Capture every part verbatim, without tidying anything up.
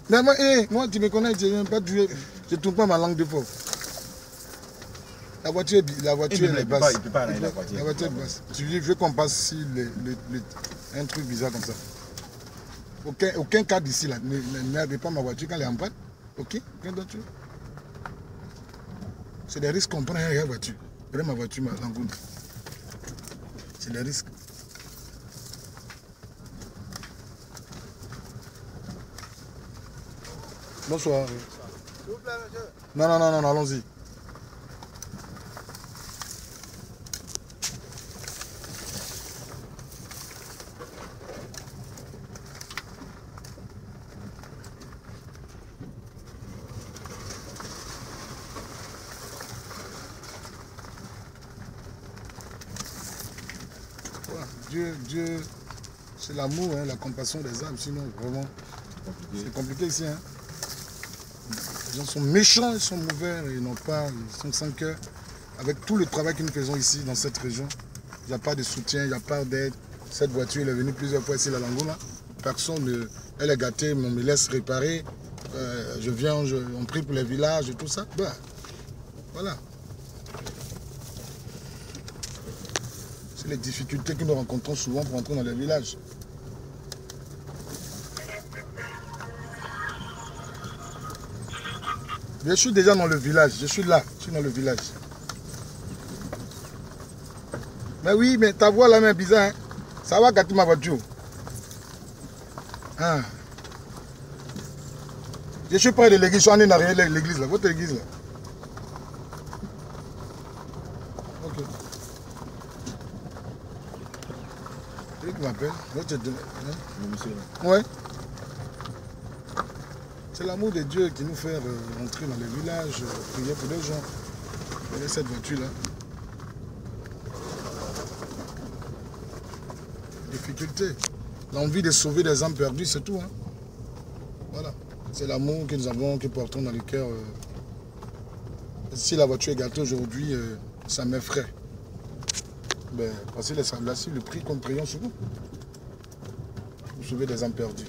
Mais moi, hey, moi tu me connais, je ne tourne pas ma langue de faux. La voiture, la voiture elle est basse. Il peut pas arrêter la voiture. La voiture est basse. Tu veux qu'on passe sur le, le, le, un truc bizarre comme ça. Aucun, aucun cas d'ici là. Ne n'arrivez pas ma voiture quand elle est en panne. Ok? Rien d'autre. C'est des risques qu'on prend avec la voiture. Regarde ma voiture, ma langoune. C'est des risques. Bonsoir. S'il vous plaît, monsieur. Non, non, non, non, allons-y. Dieu, Dieu, c'est l'amour, hein, la compassion des âmes, sinon vraiment, c'est compliqué ici. Hein. Les gens sont méchants, ils sont mauvais, ils n'ont pas, ils sont sans cœur. Avec tout le travail que nous faisons ici, dans cette région, il n'y a pas de soutien, il n'y a pas d'aide. Cette voiture, elle est venue plusieurs fois ici, la Langouna. Personne, ne, elle est gâtée, mais on me laisse réparer. Euh, je viens, je, on prie pour les villages et tout ça. Ben, voilà. C'est les difficultés que nous rencontrons souvent pour entrer dans les villages. Je suis déjà dans le village, je suis là, je suis dans le village. Mais oui, mais ta voix là, même bizarre, hein? Ça va gâter ma voiture. Ah. Je suis près de l'église, je suis en arrière de l'église là, votre église là. Ok. C'est lui qui m'appelle. Hein? Ouais. C'est l'amour de Dieu qui nous fait euh, rentrer dans les villages, euh, prier pour les gens. Voyez cette voiture là. Difficulté. L'envie de sauver des âmes perdues, c'est tout. Hein. Voilà. C'est l'amour que nous avons, que portons dans le cœur. Euh. Si la voiture est gâtée aujourd'hui, euh, ça m'effraie. Ben, parce que les semblables, le prix qu'on prions sur vous. Pour sauver des âmes perdues.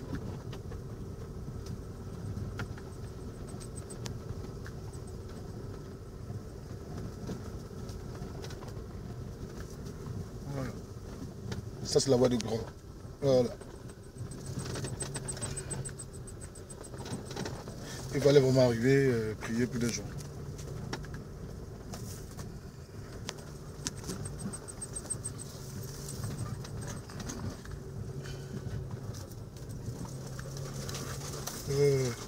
Voilà. Ça, c'est la voie du grand. Voilà. Il fallait vraiment arriver, euh, prier pour des gens. Euh...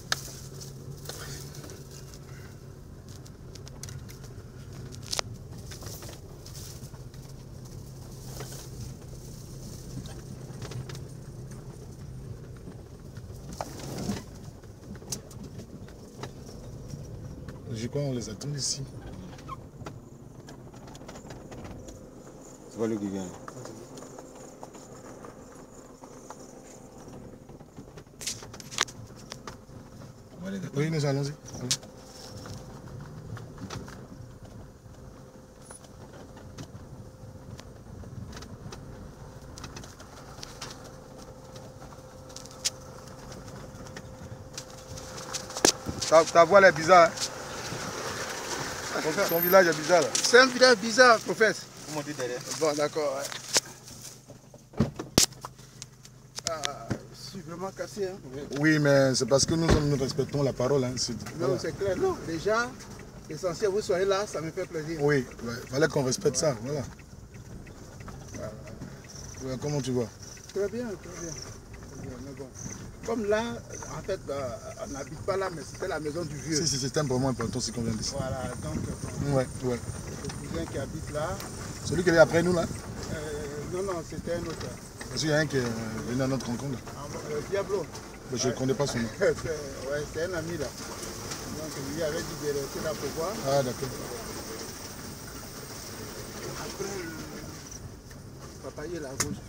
Je crois qu'on les attend ici. C'est pas lui qui vient. Oui, nous allons-y. Allez. Ta, ta voix elle est bizarre. Hein? Ton, ton village est bizarre là. C'est un village bizarre, prophète. Comment dit derrière? Bon, d'accord. Ouais. Ah, je suis vraiment cassé. Hein. Oui, mais c'est parce que nous, nous respectons la parole. Hein. Non, voilà. C'est clair. Non, déjà, l'essentiel, vous soyez là, ça me fait plaisir. Oui, il ouais, fallait qu'on respecte ça. Voilà. voilà. Ouais, comment tu vois? Très bien, très bien. Très bien mais bon. Comme là, en fait, euh, on n'habite pas là, mais c'était la maison du vieux. Si, si, c'est un peu moins important si qu'on vient d'ici. Voilà, donc. Euh, ouais, ouais. Le cousin qui habite là. Celui qui est après nous là? euh, Non, non, c'était un autre. Parce qu'il y a un qui est venu à notre rencontre. Ah, euh, Diablo. Mais je ne ouais. connais pas son nom. Ouais, c'est un ami là. Donc lui avait dit de rester là pour voir. Ah, d'accord. Après, le papayer là à gauche.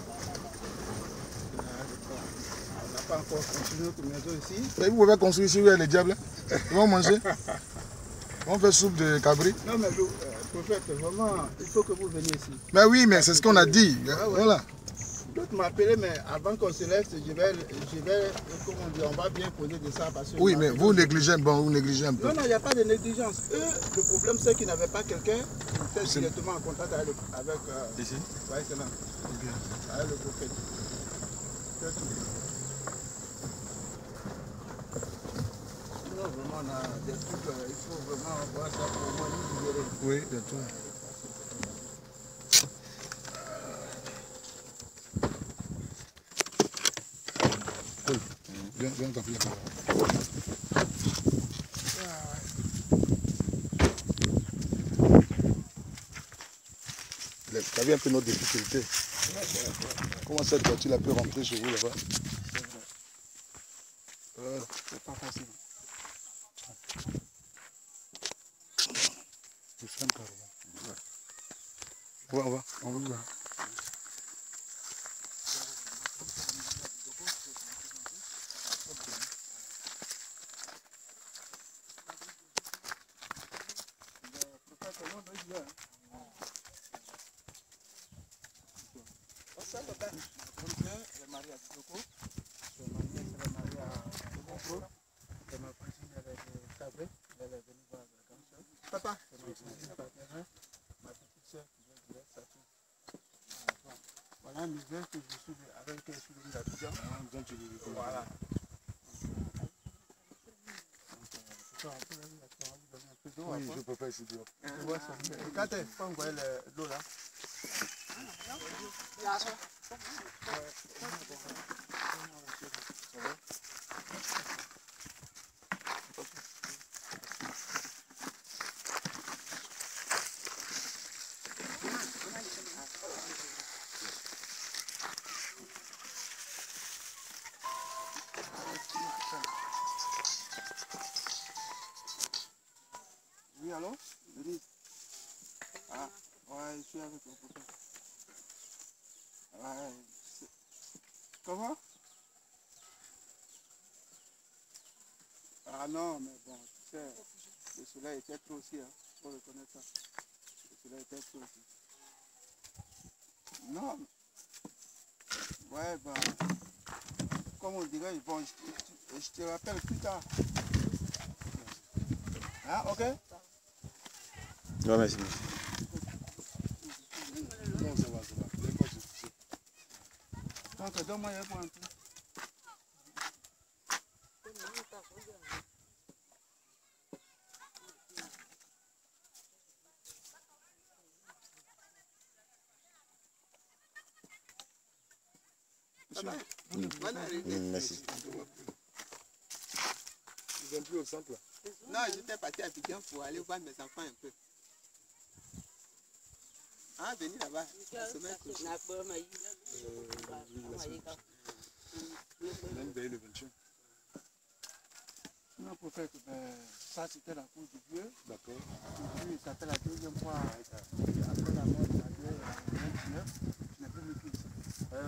On n'a pas encore construit notre maison ici. Mais vous pouvez construire ici où il y a les diables. Ils vont manger. On fait soupe de cabri. Non, mais le euh, prophète, vraiment, il faut que vous veniez ici. Mais oui, mais c'est ce qu'on a dit. Ah, ouais. Voilà. D'autres l'autre m'a appelé, mais avant qu'on se laisse, je vais, je vais, comment dire, on va bien poser de ça. Parce que Oui, mais vous négligez, bon, vous négligez un peu. Non, non, il n'y a pas de négligence. Eux, le problème, c'est qu'ils n'avaient pas quelqu'un qui était directement en contact avec, avec euh, Ici? ouais, c'est là. Okay. Avec le prophète. C'est tout. Sinon, vraiment, on a des trucs, euh, il faut vraiment voir ça pour moi, nous libérer. Oui, bientôt. Cool. Viens, viens, on t'appelle la caméra. Tu as vu un peu notre difficulté. Comment cette voiture a pu rentrer chez vous là-bas? euh, C'est pas facile. C'est simple, carrément. On va, on va, on va. Papa, voilà un musée que je suis avec un souvenir d'Abidjan. Voilà. Oui, je peux pas essayer de Ouais, quand tu peux envoyer l'eau là. Oui, allô? Oui. Ah, ouais, je suis avec le prophète. Ouais. Comment? Ah non, mais bon, tu sais, le soleil était trop aussi, hein. Faut reconnaître ça. Le soleil était trop aussi. Non. Ouais, ben, comme on dirait, bon, je, je, je te rappelle plus tard. Hein, ok? Ouais, merci. Non, ça va, ça va. Il n'y a pas de souci. Donc, donne-moi un point. Mmh. Mmh, merci. Ils viennent plus au centre là. Non, j'étais parti à Abidjan pour aller voir mes enfants un peu. Ah, venez là-bas. La semaine prochaine. Même le vingt et un. Non, prophète, ben, ça c'était la cour de Dieu. D'accord. Aujourd'hui, ça fait la deuxième fois après la mort de la Dieu, en vingt-neuf. Je n'ai plus vécu ici. Ouais,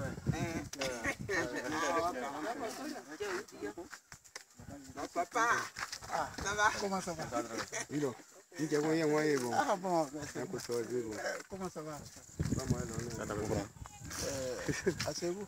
ouais. Non, papa. Ah, ça va? Comment ça va? Oui, non. Ah bon, c'est bon. Euh, comment ça va? Ça t'a compris? Euh, asseyez-vous.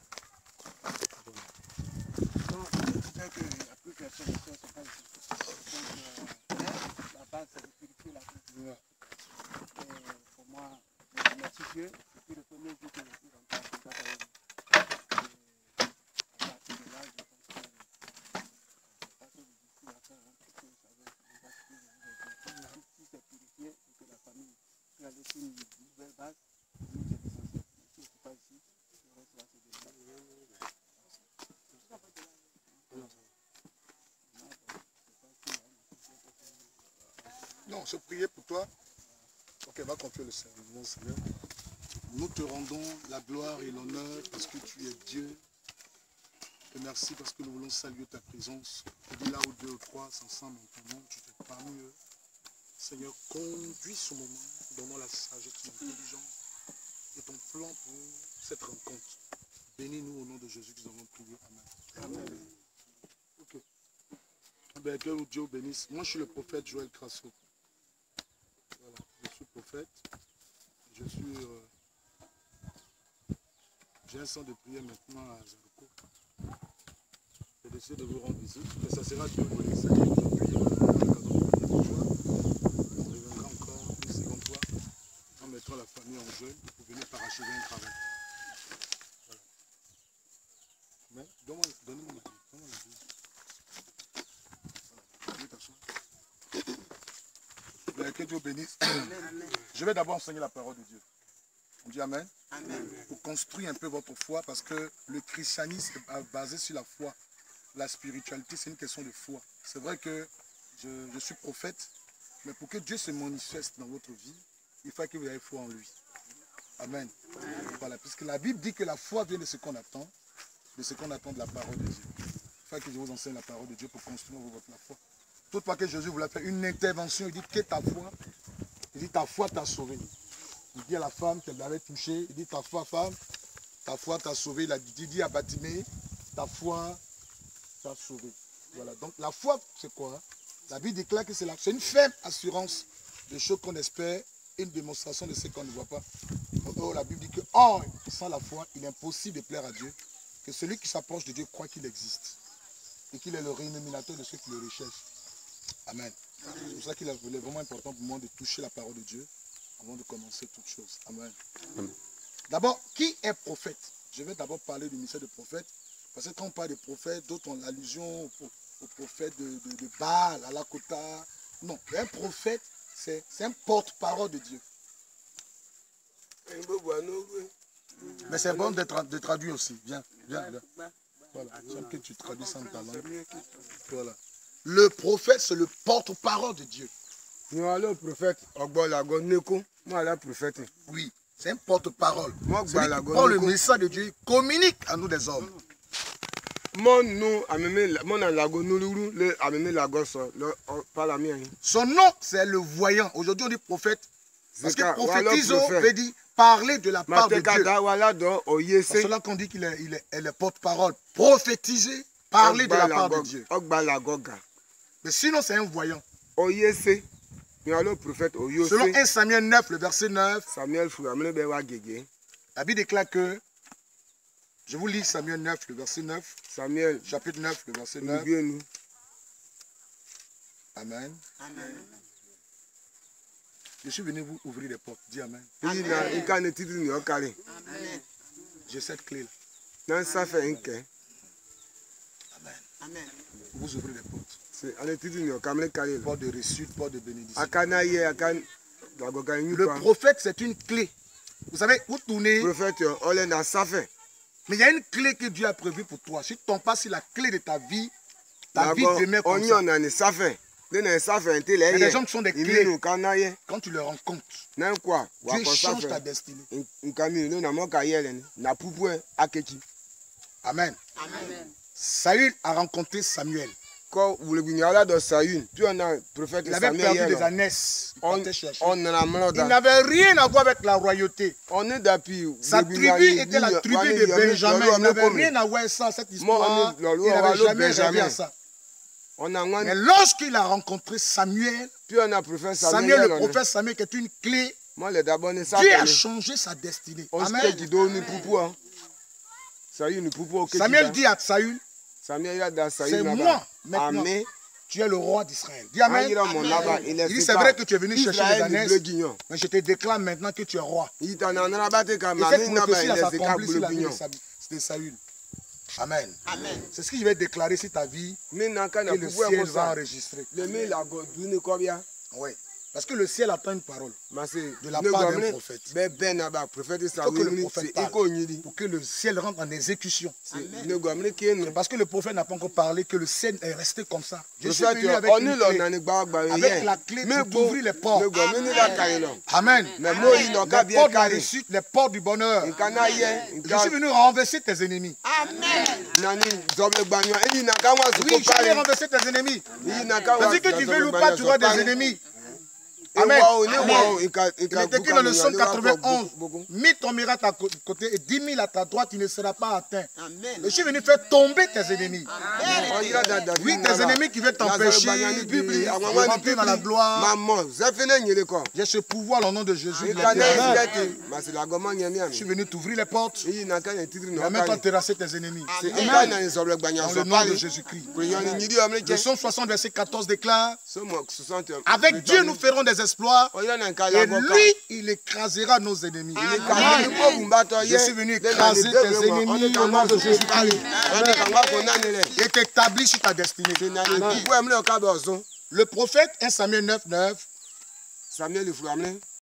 Donc, je sais qu'il n'y a plus personne ici, c'est pas ici. Donc, euh, la base, c'est de purifier la culture. Et pour moi, je remercie Dieu depuis le premier jour que je suis rentré en contact avec vous. Et à partir de là, je pense que pas que je suis à faire un truc que vous savez, je pense que je vous ai dit. Si c'est purifié et que la famille peut aller sur une nouvelle base, nous c'est l'essentiel. Mais si je ne suis pas ici, le reste va se développer. Non, je priais pour toi. Ok, va confier le Seigneur, Seigneur. Nous te rendons la gloire et l'honneur parce que tu es Dieu. Et merci parce que nous voulons saluer ta présence. Tu dis là où deux ou trois s'ensemble en ton nom, tu es parmi eux. Seigneur, conduis ce moment, donnons la sagesse, l'intelligence et ton plan pour cette rencontre. Bénis-nous au nom de Jésus que nous avons prié. Amen. Amen. Ok. Ben, que Dieu bénisse. Moi, je suis le prophète Joël Crasso. Voilà, je suis prophète. Je suis, euh, J'ai un centre de prière maintenant à Zaroko. J'ai décidé de vous rendre visite, mais ça sera deux volets. Ça y est, aujourd'hui, on reviendra encore une seconde fois. On mettra la famille en jeûne pour venir parachever un travail. Voilà. Mais donne-moi donne-moi la vie. Donne-moi la vie. Voilà. Viens t'asseoir. Mais que Dieu bénisse. Je vais d'abord enseigner la parole de Dieu. On dit Amen. Amen. Pour construire un peu votre foi, parce que le christianisme est basé sur la foi. La spiritualité, c'est une question de foi. C'est vrai que je, je suis prophète, mais pour que Dieu se manifeste dans votre vie, il faut que vous ayez foi en lui. Amen. Voilà, puisque la Bible dit que la foi vient de ce qu'on attend, de ce qu'on attend de la parole de Dieu. Il faut que je vous enseigne la parole de Dieu pour construire votre la foi. Toutefois que Jésus voulait faire une intervention, il dit que ta foi, il dit ta foi t'a sauvé. Il dit à la femme qu'elle l'avait touchée, il dit ta foi, femme, ta foi t'a sauvé. Il a dit, il dit à Batimée, ta foi t'a sauvé. Voilà, donc la foi, c'est quoi? La Bible déclare que c'est une ferme assurance de choses qu'on espère et une démonstration de ce qu'on ne voit pas. Oh, la Bible dit que, oh, sans la foi, il est impossible de plaire à Dieu, que celui qui s'approche de Dieu croit qu'il existe et qu'il est le rémunérateur de ceux qui le recherchent. Amen. C'est pour ça qu'il est vraiment important pour moi de toucher la parole de Dieu avant de commencer toute chose. Amen. Amen. D'abord, qui est prophète? Je vais d'abord parler du ministère de prophète. Parce que quand on parle de prophète, d'autres ont l'allusion au, au prophète de, de, de Baal, à Lakota. Non, un prophète, c'est un porte-parole de Dieu. Mais c'est bon de, tra de traduire aussi. Viens, viens, viens. Voilà, j'aime que tu traduis sans ta langue. Voilà. Le prophète, c'est le porte-parole de Dieu. Le prophète, oui, c'est un porte-parole. Celui qui prend le message de Dieu, communique à nous des hommes. Son nom, c'est le voyant. Aujourd'hui, on dit prophète. Parce que prophétiso veut dire parler de la part de Dieu. C'est cela qu'on dit qu'il est, il est, est porte-parole. Prophétiser, parler de la part de Dieu. Mais sinon, c'est un voyant. Selon un Samuel neuf, le verset neuf, la Bible déclare que, je vous lis Samuel neuf, le verset neuf, Samuel, chapitre neuf, le verset neuf. Amen. Amen. Je suis venu vous ouvrir les portes. Dis Amen. Amen. J'ai cette clé-là. Amen. Amen. Vous ouvrez les portes. C'est porte de réussite, porte de bénédiction. Le prophète, c'est une clé. Vous savez, vous tournez. Mais il y a une clé que Dieu a prévue pour toi. Si tu tombes pas sur la clé de ta vie, ta vie demeure comme ça. Il y a des gens qui sont des clés. Quand tu les rencontres, Dieu change ta destinée. Amen. Amen. Saül a rencontré Samuel. Il avait perdu des ânesses. Il n'avait rien à voir avec la royauté. Sa tribu était la tribu de Benjamin. Il n'avait rien à voir avec ça, cette histoire. Il n'avait jamais rêvé à ça. Mais lorsqu'il a rencontré Samuel, Samuel, le prophète Samuel, qui est une clé, Dieu a changé sa destinée. Amen. Samuel dit à Saül, c'est moi maintenant. Tu es le roi d'Israël. Dis Amen. Amen. Il dit, c'est vrai que tu es venu chercher les ânesses, mais je te déclare maintenant que tu es roi. Et cette prophétie-là s'accomplit sur la vie de Saül. Amen. Amen. C'est ce que je vais déclarer sur ta vie, que le ciel va enregistrer. Oui. Parce que le ciel attend une parole de la part d'un prophète. Il faut que le prophète parle pour que le ciel rentre en exécution. Parce que le prophète n'a pas encore parlé, que le ciel est resté comme ça. Je suis venu avec une clé, avec la clé pour ouvrir les portes. Amen. Les portes de la réussite, les portes du bonheur. Je suis venu renverser tes ennemis. Amen. Oui, je vais renverser tes ennemis. Parce que tu veux ou pas, tu auras des ennemis. Amen. Amen. Il est écrit dans le psaume quatre-vingt-onze. Mille tomberont à ta côté et dix mille à ta droite, tu ne seras pas atteint. Amen. Je suis venu faire tomber tes ennemis. Amen. Oui, tes ennemis qui veulent t'empêcher de rentrer dans la gloire. J'ai ce pouvoir au nom de Jésus. Je suis venu t'ouvrir les portes. Et même pas terrasser tes ennemis. Dans le nom de Jésus-Christ. Le psaume soixante, verset quatorze déclare: avec Dieu, nous ferons des exploits. Et lui, il écrasera nos ennemis. Je suis venu écraser tes ennemis au nom de Jésus-Christ. Et t'établir sur ta destinée. Le prophète, un Samuel neuf, neuf,